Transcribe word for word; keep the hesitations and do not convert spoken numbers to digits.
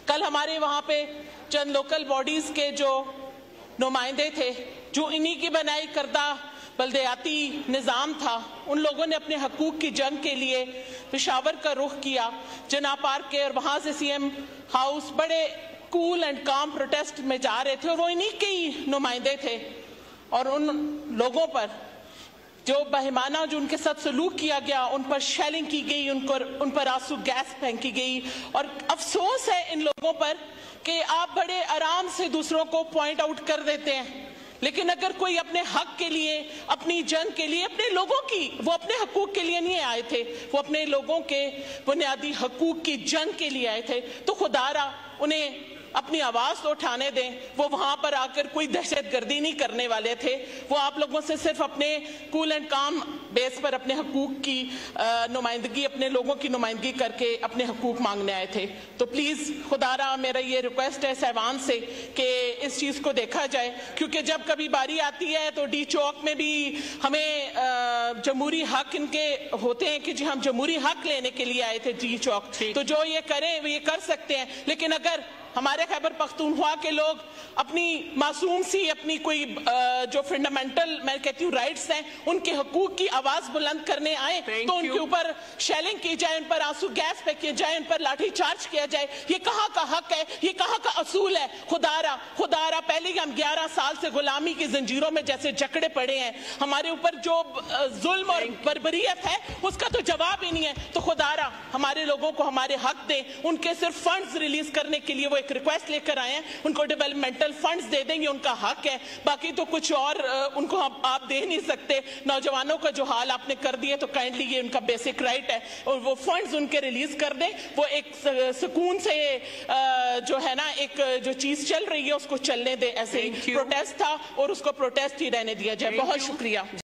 کل ہمارے وہاں پہ چند لوکل باڈیز کے جو نمائندے تھے، جو انہی کی بنائی کردہ بلدیاتی نظام تھا، ان لوگوں نے اپنے حقوق کی جنگ کے لیے پشاور کا رخ کیا، جنا پارک کے، اور وہاں سے سی ایم ہاؤس بڑے کول اینڈ کام پروٹیسٹ میں جا رہے تھے، اور وہ انہی کے ہی نمائندے تھے، اور ان لوگوں پر جو بہیمانہ جو ان کے ساتھ سلوک کیا گیا، ان پر شیلنگ کی گئی، ان پر ان پر آنسو گیس پھینکی گئی، اور افسوس ہے ان لوگوں پر کہ آپ بڑے آرام سے دوسروں کو پوائنٹ آؤٹ کر دیتے ہیں، لیکن اگر کوئی اپنے حق کے لیے، اپنی جنگ کے لیے، اپنے لوگوں کی، وہ اپنے حقوق کے لیے نہیں آئے تھے، وہ اپنے لوگوں کے بنیادی حقوق کی جنگ کے لیے آئے تھے، تو خدا را انہیں اپنی آواز تو اٹھانے دیں۔ وہ وہاں پر آ کر کوئی دہشت گردی نہیں کرنے والے تھے، وہ آپ لوگوں سے صرف اپنے کول اینڈ کام بیس پر اپنے حقوق کی نمائندگی، اپنے لوگوں کی نمائندگی کر کے اپنے حقوق مانگنے آئے تھے۔ تو پلیز خدا را میرا یہ ریکویسٹ ہے سیوان سے کہ اس چیز کو دیکھا جائے، کیونکہ جب کبھی باری آتی ہے تو ڈی چوک میں بھی ہمیں جمہوری حق ان کے ہوتے ہیں کہ جی ہم جمہوری حق لینے کے لیے آئے تھے ڈی چوک، تو جو یہ کریں وہ یہ کر سکتے ہیں، لیکن اگر ہمارے خیبر پختونخوا کے لوگ اپنی معصوم سی اپنی کوئی جو فنڈامنٹل میں کہتی ہوں رائٹس ہیں، ان کے حقوق کی آواز بلند کرنے آئے تو ان کے اوپر شیلنگ کی جائے، ان پر آنسو گیس پھینکی جائے، ان پر لاٹھی چارج کیا جائے، یہ کہاں کا حق ہے، یہ کہاں کا اصول ہے؟ خدا را خدا را پہلے ہی ہم گیارہ سال سے غلامی کی زنجیروں میں جیسے جکڑے پڑے ہیں، ہمارے اوپر جو ظلم اور بربریت ہے اس کا تو جواب ہی نہیں ہے، تو خدا را ہمارے لوگوں کو ہمارے حق دیں۔ ان کے صرف فنڈز ریلیز کرنے کے لیے وہ ایک ریکویسٹ لے کر آئے ہیں، ان کو ڈیولپمنٹل فنڈز دے دیں گے، ان کا حق ہے، باقی تو کچھ اور ان کو آپ دے نہیں سکتے۔ نوجوانوں کا جو حال آپ نے کر دیے تو کائنڈلی یہ ان کا بیسک رائٹ ہے، اور وہ فنڈز ان کے ریلیز کر دیں، وہ ایک سکون سے جو ہے نا ایک جو چیز چل رہی ہے اس کو چلنے دیں، ایسے پروٹیسٹ تھا اور اس کو پروٹیسٹ ہی رہنے دیا جائے۔ بہت شکریہ۔